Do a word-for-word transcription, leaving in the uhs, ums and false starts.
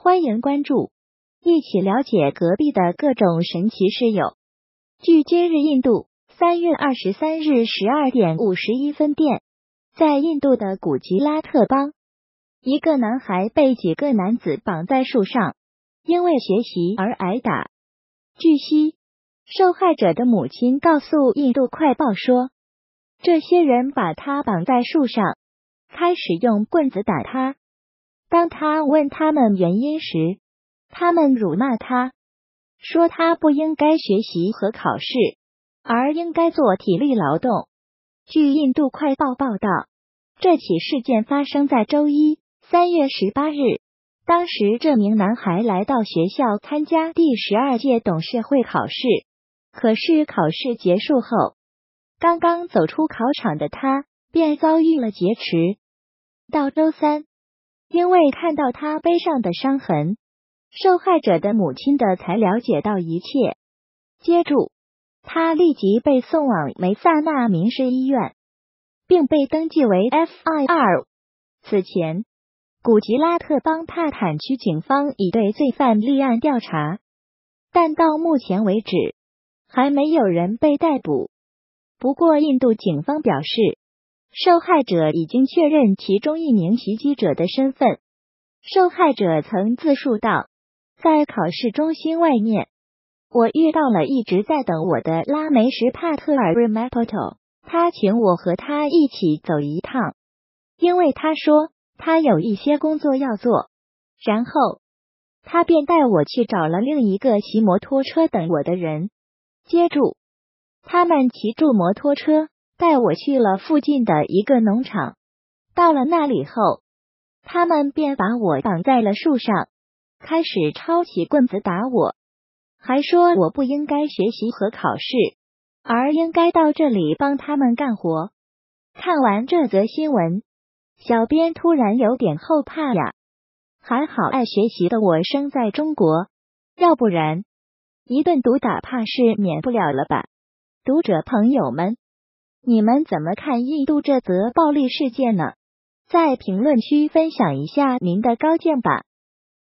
欢迎关注，一起了解隔壁的各种神奇事友。据今日印度三月二十三日十二点五十一分电，在印度的古吉拉特邦，一个男孩被几个男子绑在树上，因为学习而挨打。据悉，受害者的母亲告诉印度快报说，这些人把他绑在树上，开始用棍子打他。当他问他们原因时，他们辱骂他，说他不应该学习和考试，而应该做体力劳动。据印度快报报道，这起事件发生在周一，三月十八日。当时这名男孩来到学校参加第十二届董事会考试，可是考试结束后，刚刚走出考场的他便遭遇了劫持。到周三，因为看到他背上的伤痕，受害者的母亲的才了解到一切。接住，他立即被送往梅萨纳民事医院，并被登记为 F I R。 此前，古吉拉特邦帕坦区警方已对罪犯立案调查，但到目前为止，还没有人被逮捕。不过，印度警方表示，受害者已经确认其中一名袭击者的身份。受害者曾自述道，在考试中心外面，我遇到了一直在等我的拉梅什帕特尔 Remapoto， 他请我和他一起走一趟，因为他说他有一些工作要做。然后他便带我去找了另一个骑摩托车等我的人。接住，他们骑住摩托车带我去了附近的一个农场。到了那里后，他们便把我绑在了树上，开始抄起棍子打我，还说我不应该学习和考试，而应该到这里帮他们干活。看完这则新闻，小编突然有点后怕呀，还好爱学习的我生在中国，要不然一顿毒打怕是免不了了吧。读者朋友们，你们怎么看印度这则暴力事件呢？在评论区分享一下您的高见吧。